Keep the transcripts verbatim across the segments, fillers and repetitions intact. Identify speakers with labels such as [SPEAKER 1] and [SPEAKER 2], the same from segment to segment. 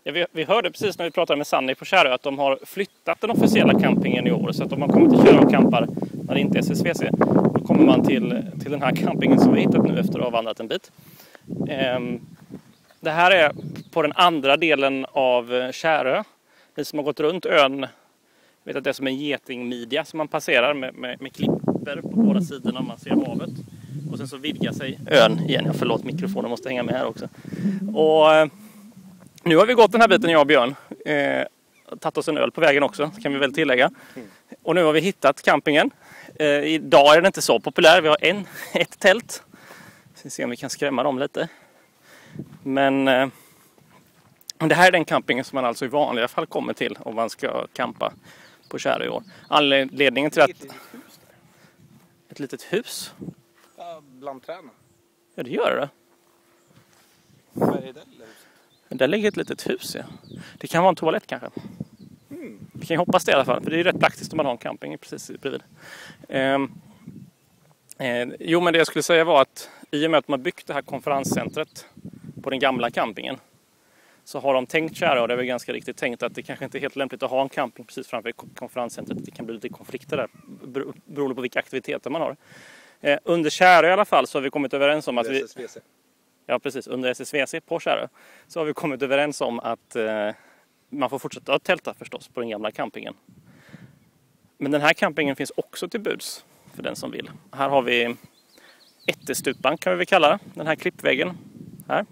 [SPEAKER 1] Ja, vi, vi hörde precis när vi pratade med Sanny på Kärö att de har flyttat den officiella campingen i år. Så att om man kommer till Kärö och campar när det inte är S S V C, då kommer man till, till den här campingen som vi hittat nu efter att ha vandrat en bit. Ehm, det här är på den andra delen av Kärö. Ni som har gått runt ön vet att det är som en getingmidja som man passerar med, med, med klipper på båda sidorna om man ser havet. Och sen så vidgar sig ön igen. Jag förlåt, mikrofonen måste hänga med här också. Och eh, nu har vi gått den här biten, jag och Björn. Eh, tagit oss en öl på vägen också, kan vi väl tillägga. Och nu har vi hittat campingen. Eh, idag är den inte så populär. Vi har en, ett tält. Så vi ser om vi kan skrämma dem lite. Men eh, det här är den campingen som man alltså i vanliga fall kommer till om man ska campa på Kärö i år. Anledningen till att...
[SPEAKER 2] Ett litet hus där.
[SPEAKER 1] Ett litet hus?
[SPEAKER 2] Ja, bland träna.
[SPEAKER 1] Ja, det gör det.
[SPEAKER 2] Vad är det där lilla huset?
[SPEAKER 1] Där ligger ett litet hus, ja. Det kan vara en toalett kanske.
[SPEAKER 2] Mm.
[SPEAKER 1] Vi kan ju hoppas det i alla fall, för det är rätt praktiskt om man har en camping precis bredvid. Eh, eh, jo, men det jag skulle säga var att i och med att man byggt det här konferenscentret på den gamla campingen, så har de tänkt Kärö, och det är väl ganska riktigt tänkt, att det kanske inte är helt lämpligt att ha en camping precis framför konferenscentret. Det kan bli lite konflikter där, beroende på vilka aktiviteter man har. Eh, under Kärö i alla fall så har vi kommit överens om att vi...
[SPEAKER 2] S S V C.
[SPEAKER 1] Ja, precis. Under S S V C på Kärö så har vi kommit överens om att eh, man får fortsätta att tälta förstås på den gamla campingen. Men den här campingen finns också till buds för den som vill. Här har vi ättestupan kan vi väl kalla det, den här klippväggen här.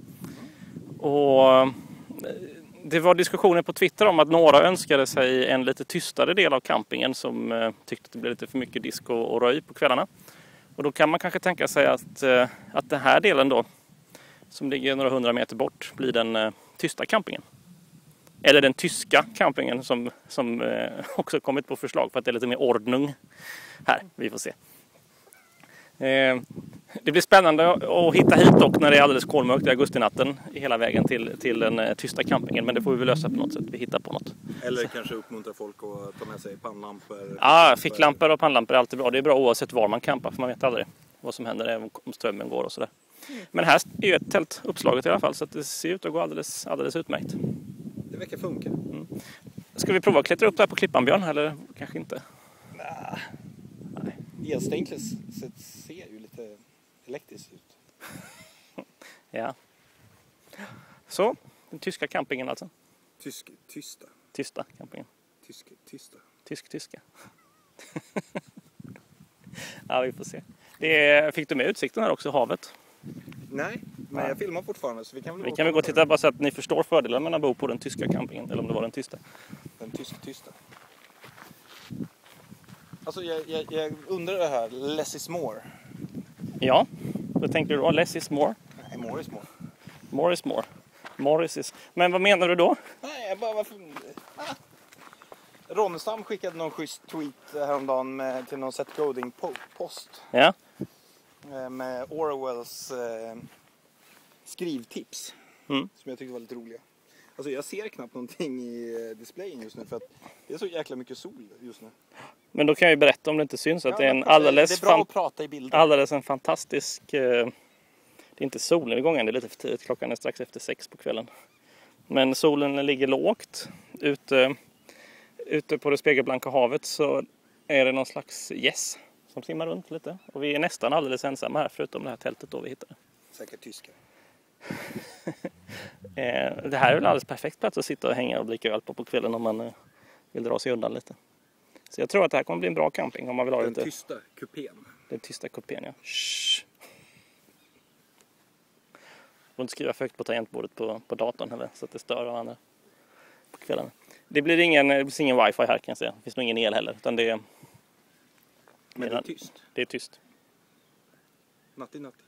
[SPEAKER 1] Och det var diskussioner på Twitter om att några önskade sig en lite tystare del av campingen som eh, tyckte att det blev lite för mycket disco och röj på kvällarna. Och då kan man kanske tänka sig att, eh, att den här delen då, som ligger några hundra meter bort, blir den eh, tysta campingen. Eller den tyska campingen som, som eh, också kommit på förslag för att det är lite mer ordnung här. Vi får se. Eh, det blir spännande att hitta hit dock när det är alldeles kolmörkt i augustinatten hela vägen till, till den eh, tysta campingen. Men det får vi väl lösa på något sätt. Vi hittar på något.
[SPEAKER 2] Eller kanske uppmuntra folk att ta med sig pannlampor.
[SPEAKER 1] Ja, ah, ficklampor och pannlampor är alltid bra. Det är bra oavsett var man campar, för man vet aldrig vad som händer om strömmen går och sådär. Men här är ju ett tält uppslaget i alla fall, så att det ser ut att gå alldeles, alldeles utmärkt.
[SPEAKER 2] Det verkar funka.
[SPEAKER 1] Mm. Ska vi prova att klättra upp där på klippan, Björn, eller kanske inte?
[SPEAKER 2] Nah. Nej. Elstänklet ser ju lite elektriskt ut.
[SPEAKER 1] Ja. Så, den tyska campingen alltså.
[SPEAKER 2] Tysk, tysta.
[SPEAKER 1] Tysta campingen.
[SPEAKER 2] Tysk, tysta.
[SPEAKER 1] Tysk-tyska. Ja, vi får se. Det, fick du med utsikten här också, havet?
[SPEAKER 2] Nej, men
[SPEAKER 1] ja.
[SPEAKER 2] Jag filmar fortfarande så vi kan väl
[SPEAKER 1] Vi kan väl gå och titta bara så att ni förstår fördelen med att bo på den tyska campingen, eller om det var den tysta.
[SPEAKER 2] Den tysk-tysta. Alltså jag, jag, jag undrar det här, less is more.
[SPEAKER 1] Ja, då tänkte du då, less is more.
[SPEAKER 2] Nej, more is more.
[SPEAKER 1] More is more. Morris is... Men vad menar du då?
[SPEAKER 2] Nej, jag bara... Varför... Ah. Ronnestam skickade någon schysst tweet häromdagen med, till någon Seth Godin-post.
[SPEAKER 1] Ja.
[SPEAKER 2] Med Orwells eh, skrivtips.
[SPEAKER 1] Mm.
[SPEAKER 2] Som jag tyckte var lite roliga. Alltså jag ser knappt någonting i displayen just nu för att det är så jäkla mycket sol just nu.
[SPEAKER 1] Men då kan jag ju berätta om det inte syns att ja, det är en
[SPEAKER 2] prata,
[SPEAKER 1] alldeles...
[SPEAKER 2] Det är bra
[SPEAKER 1] fan...
[SPEAKER 2] att prata i bilder.
[SPEAKER 1] Alldeles en fantastisk... Eh... Det är inte solnedgången, det är lite för tidigt. Klockan är strax efter sex på kvällen. Men solen ligger lågt. Ute, ute på det spegelblanka havet så är det någon slags gäss som simmar runt lite. Och vi är nästan alldeles ensamma här, förutom det här tältet då vi hittade.
[SPEAKER 2] Säkert tyska.
[SPEAKER 1] Det här är väl alldeles perfekt plats att sitta och hänga och dricka öl på på kvällen om man vill dra sig undan lite. Så jag tror att det här kommer bli en bra camping om man vill ha
[SPEAKER 2] Den
[SPEAKER 1] lite...
[SPEAKER 2] tysta kupén.
[SPEAKER 1] Den tysta kupén, ja. Shh. Du får inte skriva för högt på tangentbordet på, på datorn heller, så att det stör varandra på kvällarna. Det blir ingen, det blir ingen wifi här kan jag säga. Det finns nog ingen el heller, utan det är...
[SPEAKER 2] Men det är tyst.
[SPEAKER 1] Det är tyst.
[SPEAKER 2] Natti, natti.